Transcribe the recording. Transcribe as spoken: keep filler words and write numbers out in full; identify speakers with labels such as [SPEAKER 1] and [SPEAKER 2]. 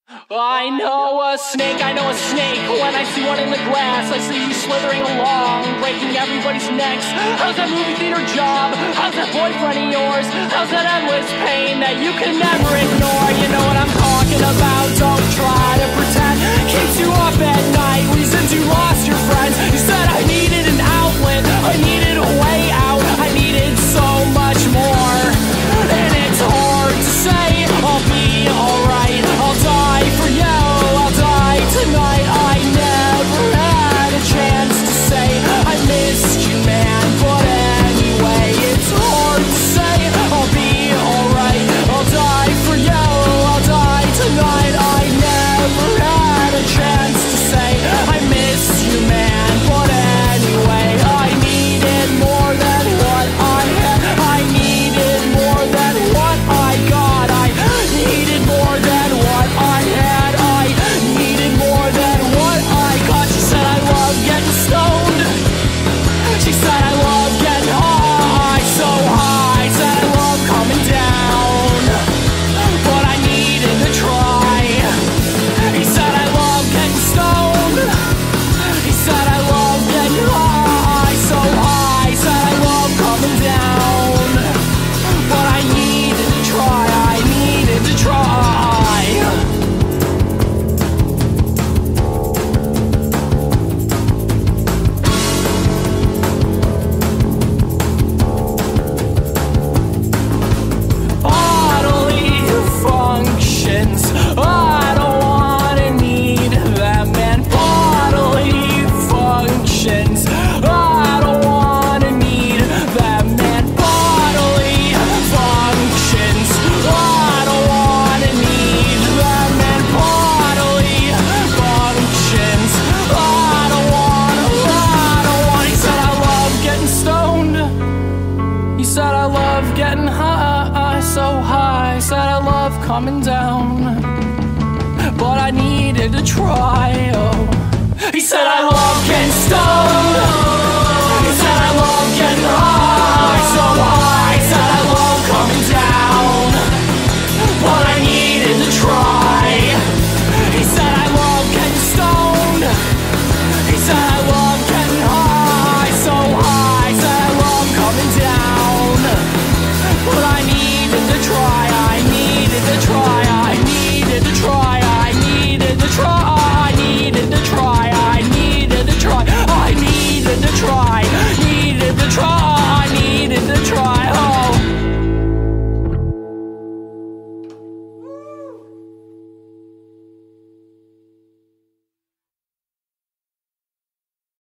[SPEAKER 1] I know a snake, I know a snake. When I see one in the glass, I see you slithering along, breaking everybody's necks. How's that movie theater job? How's that boyfriend of yours? How's that endless pain that you can never ignore? You know what I'm talking about, don't try to pretend. Keeps you up at night, reasons you lost your friends. You said I needed an outlet, I needed a way out, I needed so much more. And it's hard to say, I'll be alright, I'll die for you, I'll die tonight. I never had a chance to say I missed you, man, but anyway, it's hard to say I'll be alright, I'll die for you, I'll die tonight. I never had a chance to say I miss you, man, but anyway, I needed more than what I had, I needed more than what I got, I needed more than what I had, I needed more than what I got. She said I love getting stoned, she said I love getting high, so high, said I love coming down, but I needed to try. He said I love getting stoned, he said I love getting high, so high, said I love coming down, but I needed to try, I needed to try. Bodily functions, I don't wanna need them, man. Bodily functions, I don't wanna need them, man. Bodily functions, I don't wanna need them, man. Bodily functions, I don't wanna, I don't want. He said I love getting stoned, he said I love getting high, so high, said I love coming down, but I needed to try. Oh, he said I love getting stoned, he said I love getting high, so high, said I love coming down, but I needed to try.